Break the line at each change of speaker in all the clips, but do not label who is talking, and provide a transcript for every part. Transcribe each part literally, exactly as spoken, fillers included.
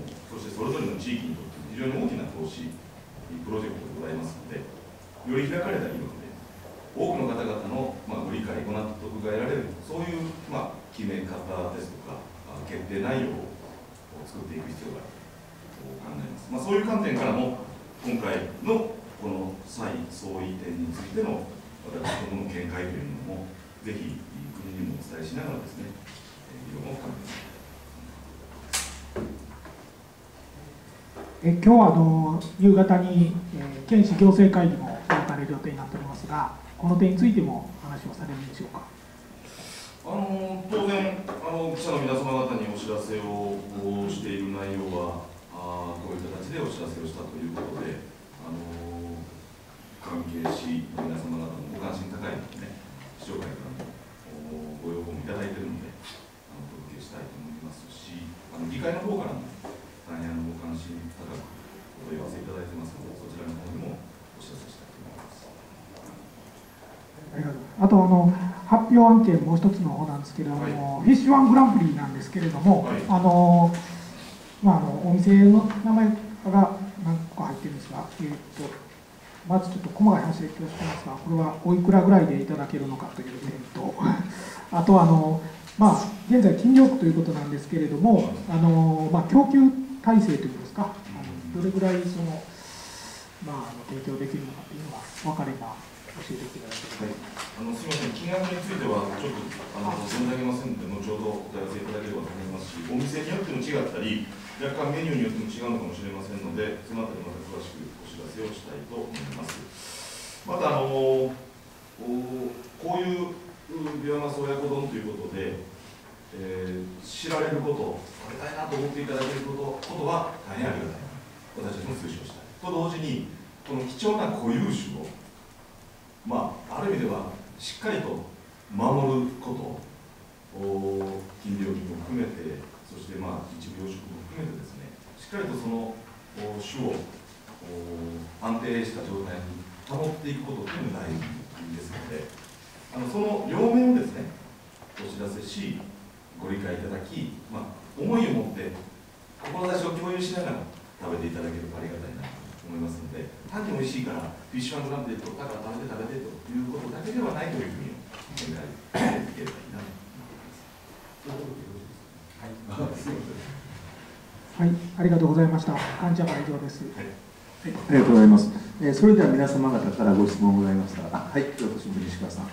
そしてそれぞれの地域にとって非常に大きな投資プロジェクトでございますので、より開かれた議論で多くの方々の、まあ、ご理解ご納得が得られる、そういう、まあ、決め方ですとか決定内容を作っていく必要があると考えます。まあ、そういう観点からも今回のこの再相違点についての私どもの見解というのもぜひ国にもお伝えしながらですね、議論を深めていきたい。
え今日はあの夕方に、えー、県市行政会議も開かれる予定になっておりますが、この点についても話をされるんでしょうか。
あの当然あの、記者の皆様方にお知らせをしている内容は、あこういう形でお知らせをしたということで、あの関係市の皆様方のご関心高いのでね、市長会からもご要望もいただいているので、あのお届けしたいと思いますし、あの議会の方からも大変ご関心高くお問い合わせいただいてますので、そちらの方にもお知らせしたいと思います。
あとあの発表案件もう一つの方なんですけれども、はい、フィッシュワングランプリなんですけれども、はい、あのまああのお店の名前が何個か入ってるんですが、えー、とまずちょっと細かい話で恐縮しますが、これはおいくらぐらいでいただけるのかという点と、あとあのまあ現在禁漁区ということなんですけれども、あのまあ供給体制というんですか、あのどれぐらいその、まあ、あの提供できるのかというのが分かれば教えていただければ、
はい、あのすみません、金額についてはちょっとあの存じ上げませんので、後ほどお問い合わせいただければと思いますし、お店によっても違ったり、若干メニューによっても違うのかもしれませんので、そのあたりまた詳しくお知らせをしたいと思います。またあのこういうビワマス親子丼ということで、えー、知られること、食べたいなと思っていただけることことは大変ありがたい。私たちも推奨したい。と同時に、この貴重な固有種を、まあ、ある意味ではしっかりと守ること、禁漁期も含めて、そしてまあ一部養殖も含めてですね、しっかりとその種を安定した状態に保っていくことというのが大事ですので、あのその両面をですね、お知らせし、ご理解いただき、まあ、思いを持って志を共有しながら食べていただけるとありがたいなと思いますので、単に美味しいからフィッシュワングランプリで取ったから食べて食べてということだけではないというふうにお願いできればいいなと思います。
はい、ありがとうございました。患者から以上です。はい、
はい、ありがとうございます。えー、それでは皆様方からご質問ございましたら、はい、京都新聞西川さん。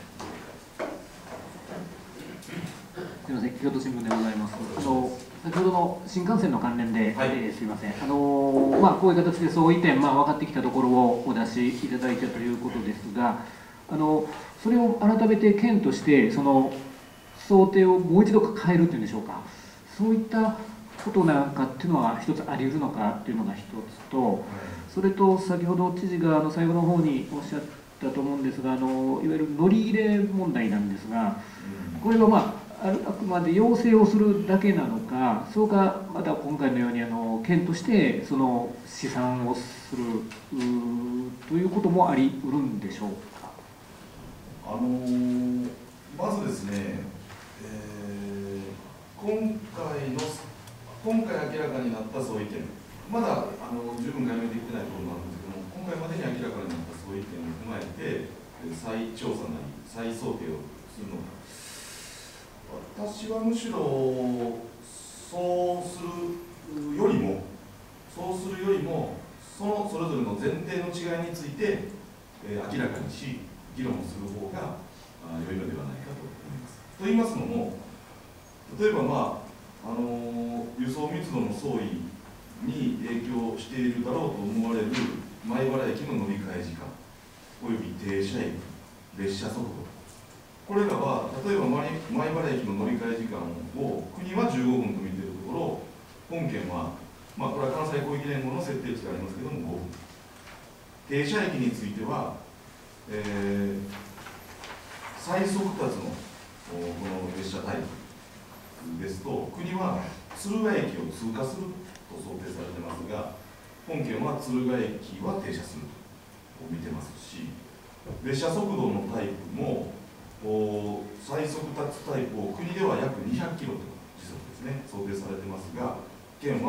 すみません、京都新聞でございます。あの先ほどの新幹線の関連で、はい、えー、すみません。あのまあこういう形で相違点、まあ分かってきたところをお出しいただいたということですが、あのそれを改めて県としてその想定をもう一度変えるというんでしょうか。そういったことなんかっていうのは一つあり得るのかっていうのが一つと、それと先ほど知事があの最後の方におっしゃったと思うんですが、あのいわゆる乗り入れ問題なんですが、これはまああくまで要請をするだけなのか、そうかまた今回のようにあの県としてその試算をするということもあり得るんでしょうか。
あのー、まずですね、えー、今回の今回明らかになった相違点、まだあの十分解明できてないところもあるんですけども、今回までに明らかになった相違点を踏まえて再調査なり再想定をするのか。私はむしろそうするよりもそうするよりもそのそれぞれの前提の違いについて、えー、明らかにし議論をする方が良いのではないかと思います。と言いますのも、例えば、まああのー、輸送密度の相違に影響しているだろうと思われる米原駅の乗り換え時間および停車駅、列車速度、これらは例えば米原駅の乗り換え時間を国はじゅうごふんと見ているところ、本県は、まあ、これは関西広域連合の設定値がありますけれどもごふん、停車駅については、えー、最速達のこの列車タイプですと、国は敦賀駅を通過すると想定されてますが、本県は敦賀駅は停車すると見てますし、列車速度のタイプも最速達タイプを国では約にひゃくキロと時速ですね、想定されてますが、県は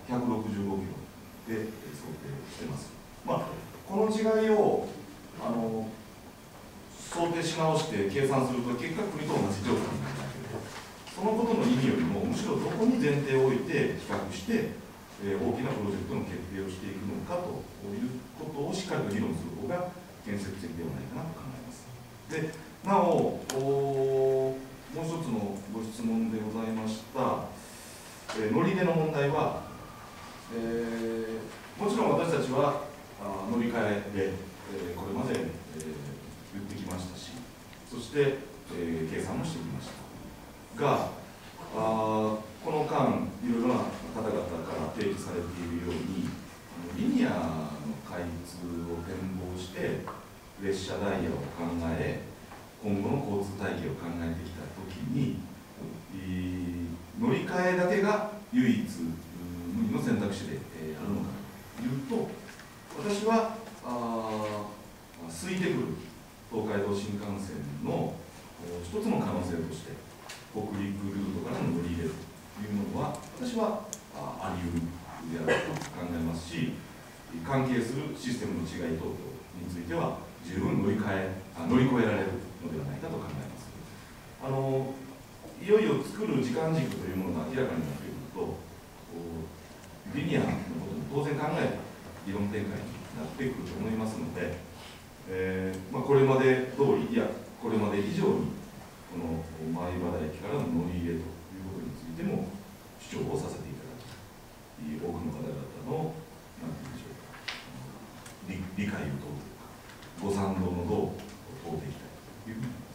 ひゃくろくじゅうごキロで想定してます。まあ、この違いをあの想定し直して計算すると結果国と同じ状態になるんだけど、そのことの意味よりもむしろどこに前提を置いて比較して、えー、大きなプロジェクトの決定をしていくのかということをしっかりと議論する方が建設的ではないかなと考えます。でなお、おもう一つのご質問でございました、えー、乗り出の問題は、えー、もちろん私たちはあ乗り換えで、えー、これまで、えー言ってきましたし、そして、えー、計算もしてきましたが、あこの間いろいろな方々から提起されているようにリニアの開通を展望して列車ダイヤを考え、今後の交通体系を考えてきたときに、乗り換えだけが唯一無二の選択肢で、えー、あるのかというと、私はあ空いてくる東海道新幹線の一つの可能性として、北陸ルートからの乗り入れというのは、私はあり得るであると考えますし、関係するシステムの違い等々については、十分乗り換えあ乗り越えられるのではないかと考えます。あのいよいよ作る時間軸というものが明らかになってくると、リニアのことも当然考えた理論展開になってくると思いますので、えーまあ、これまで通り、いや、これまで以上に、この米原駅からの乗り入れということについても主張をさせていただき、多くの方々の、なんていうんでしょうか、理, 理解を問うというか、ご賛同の道を問うていきたいというふうに思います。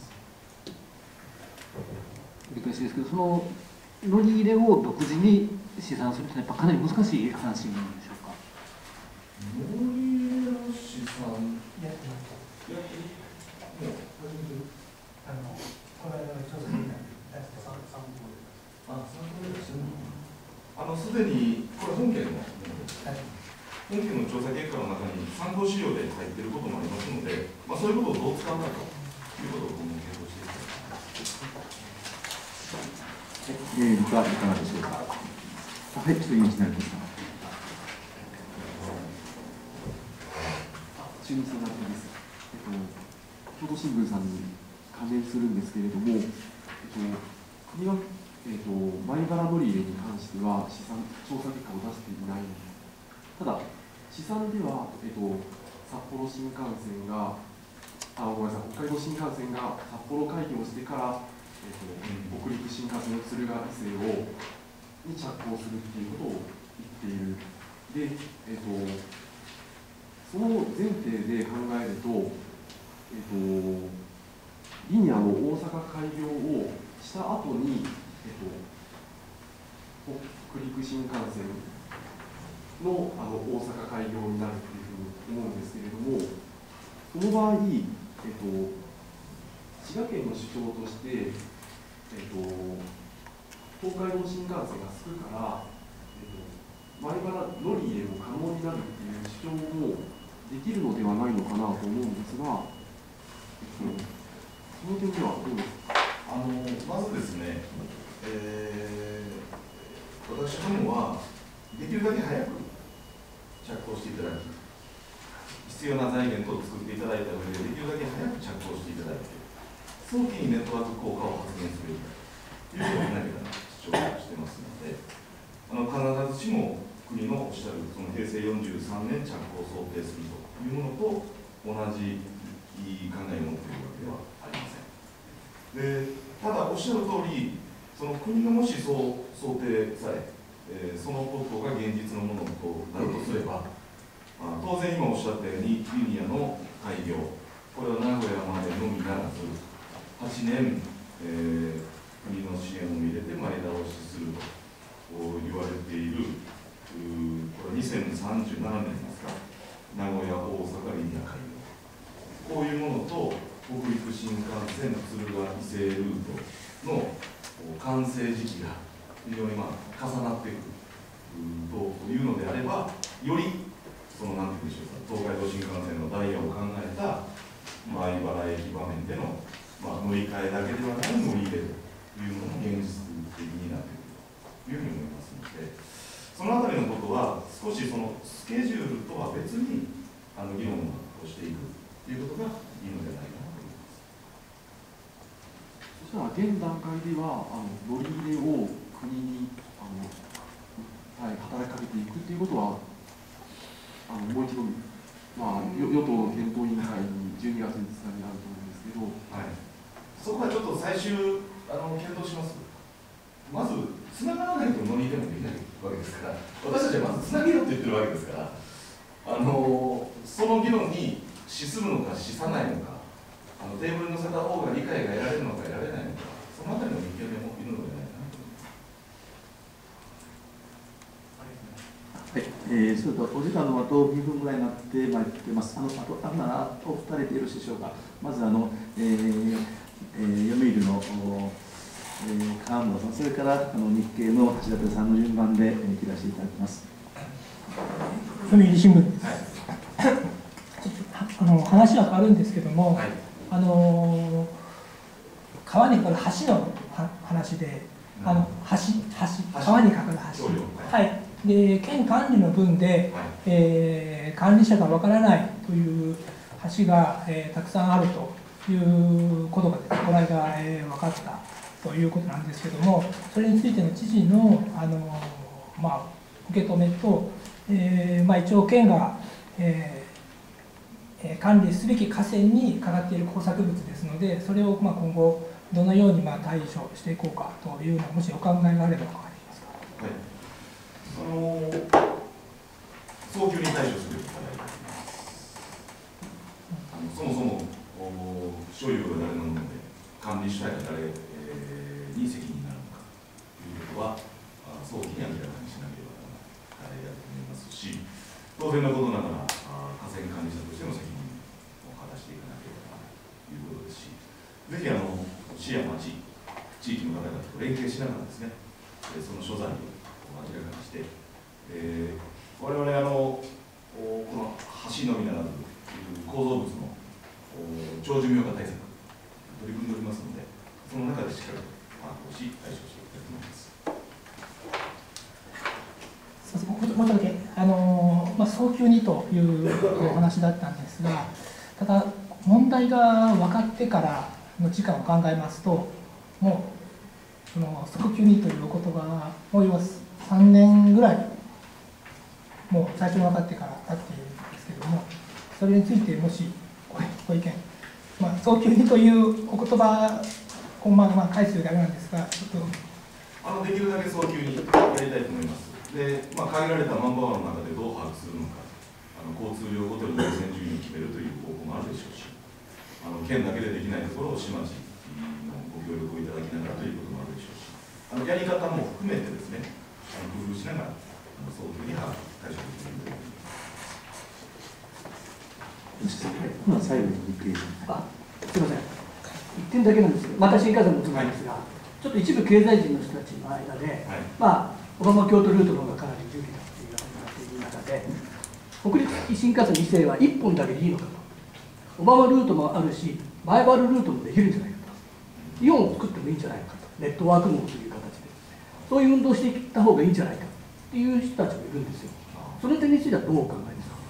理解してですけど、その乗り入れを独自に試算するというのは、やっぱかなり難しい話なんでしょうか。
乗り入れの試算
やってました。やってもうあのこの間の調査に出した参考で。
あ、参考で出してるのかな。あのすでにこれ本件のものです。はい、本件の調査結果の中に参考資料で入っていることもありますので、まあ、そういうことをどう使うかということを今後検討していきたいと思います。
えー、他いかがでしょうか。はい、ちょっと今しないですか。
中日の納得です。えっと、京都新聞さんに関連するんですけれども、えっと、国は、えっと、米原乗り入れに関しては試算、調査結果を出していない。ただ、試算では、えっと、札幌新幹線が、あ、ごめんなさい、北海道新幹線が札幌開業してから、えっと、北陸新幹線の敦賀以西をに着工するっていうことを言っている。で、えっと、その前提で考えると、えっと、リニアの大阪開業をした後に、えっと、北陸新幹線の、あの大阪開業になるというふうに思うんですけれども、その場合、えっと、滋賀県の主張として、えっと、東海道新幹線がすくから、えっと、米原乗り入れも可能になるっていう主張もできるのではないのかなと思うんですが、えっと、その点ではどうですか。
あのまずですね、えー、私どもはできるだけ早く着工していただき、必要な財源等を作っていただいた上で、できるだけ早く着工していただいて、早期にネットワーク効果を発現するということをしなきゃ主張してますので、あの必ずしも国のおっしゃるその平成よんじゅうさんねん着工を想定するというものと同じ考えを持っているわけではありません。でただおっしゃる通り、その国がもしそう想定され、えー、そのことが現実のものとなるとすれば、まあ、当然今おっしゃったようにリニアの開業、これは名古屋までのみならずはちねん、えー、国の支援を入れて前倒しすると言われている、これにせんさんじゅうななねんですか、名古屋、大阪、リニア開業、こういうものと北陸新幹線敦賀伊勢ルートの完成時期が非常にまあ重なってくるというのであれば、よりそのなんていうんでしょうか、東海道新幹線のダイヤを考えた米原駅場面での、まあ、乗り換えだけではない乗り入れというものも現実的になってくるというふうに思いますので、 そのあたりのことは少しそのスケジュールとは別にあの議論をしていくということがいいのではないかなと思います。
そしたら現段階ではあの乗り入れを国にあの、はい、働きかけていくということはあのもう一度、まあ、与与党の検討委員会にじゅうにがつみっかにあると思うんですけど、
はい、そこはちょっと最終あの検討します。まずつながらないと乗り入れもできないわけですから、私たちはまずつなげようと言ってるわけですから、あのその議論に資するのか資さないのか、あのテーブルに乗せた方が理解が得られるのか得られないのか、そのあたりの見極めもいるのではないかなと思います。
はい、えー、それとお時間のあとにふんぐらいになってまいってます。あのあとあんならお二人でよろしいでしょうか。まずあの、えーえー、読売のえー、川村さん、それからあの日経の橋立さんの順番で、えー、切らせていただきます。
読売新聞です。はい、あの話は変わるんですけども、はい、あの川にかかる橋の話で、うん、あの橋橋川にかかる橋、はい、で県管理の分で、はい、えー、管理者がわからないという橋が、えー、たくさんあるということがですね、この間、えー、分かったということなんですけども、それについての知事の、あの、まあ、受け止めと、えーまあ、一応県が、えー、管理すべき河川にかかっている工作物ですので、それをまあ今後どのようにまあ対処していこうかというのをもしお考えがあればお伺いしますか。
はい、あの早急に対処する課題です。あのそもそも所有が誰なので管理主体が誰に責任になるのかということは早期に明らかにしなければならない課題だと思いますし、当然のことながら河川管理者としての責任を果たしていかなければならないということですし、ぜひあの市や町、地域の方々と連携しながらですね、その所在を明らかにして、えー、我々あのこの橋のみならず構造物の長寿命化対策取り組んでおりますので、その中でしっかりと把握をし、対処していきたいと思います。
もうちょっとだけ、あのまあ、早急にというお話だったんですが、ただ、問題が分かってからの時間を考えますと、もう、その早急にというお言葉が、もうさんねんぐらい、もう最初に分かってから経っているんですけども、それについて、もしご意見、まあ、早急にというお言葉、今晩は回数があれなんですが、ちょっと。
あのできるだけ早急にやりたいと思います。で、まあ、限られたマンパワーの中でどう把握するのか、あの交通量ごとに優先順位を決めるという方法もあるでしょうし、あの県だけでできないところを市町のご協力をいただきながらということもあるでしょうし、あのやり方も含めてですね、あの工夫しながら、早急に対処できるということです。
最後に日経
あ、すみません。一点だけなんですけど、また新幹線もつなんですが、はい、ちょっと一部経済人の人たちの間で、はい、まあ、小浜京都ルートの方がかなり重機だという話になっている中で、北陸新幹線にせいはいっぽんだけでいいのかと。小浜ルートもあるし、前原ルートもできるんじゃないかと。イオンを作ってもいいんじゃないかと。ネットワーク網という形で。そういう運動をしていった方がいいんじゃないかという人たちもいるんですよ。その点についてはどうお考えですか。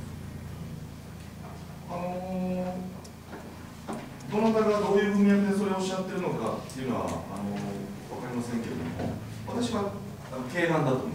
あのーどなたがどういう文脈でそれをおっしゃってるのかっていうのはあの分かりませんけれども、私は軽眼だと思います。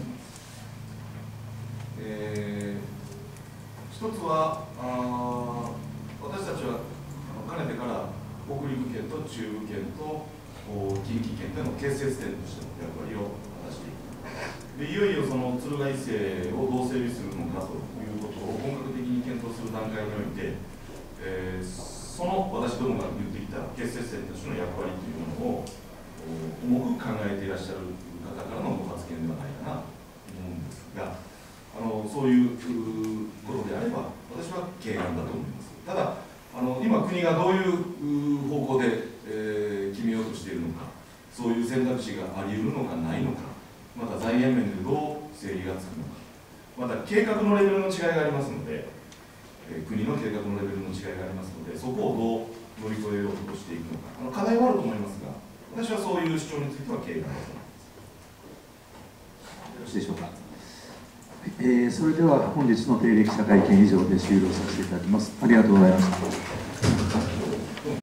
えー、一つはあ私たちはかねてから北陸圏と中部圏と近畿圏での結節点としての役割を果たしていく。でいよいよその敦賀以西をどう整備するのかということを本格的に検討する段階において、えーその私どもが言ってきた結節点としての役割というものを重く考えていらっしゃる方からのご発言ではないかなと思うんですが、あのそういうことであれば私は軽眼だと思います。ただあの今国がどういう方向で、えー、決めようとしているのか、そういう選択肢があり得るのかないのか、また財源面でどう整理がつくのか、また計画のレベルの違いがありますので、えー、国の計画のレベルの違いがありますので、そこをどう乗り越えようとしていくのか、あの課題はあると思いますが、私はそういう主張については軽眼だと思います。
よろしいでしょうか。 えー、それでは本日の定例記者会見以上で終了させていただきます。ありがとうございました。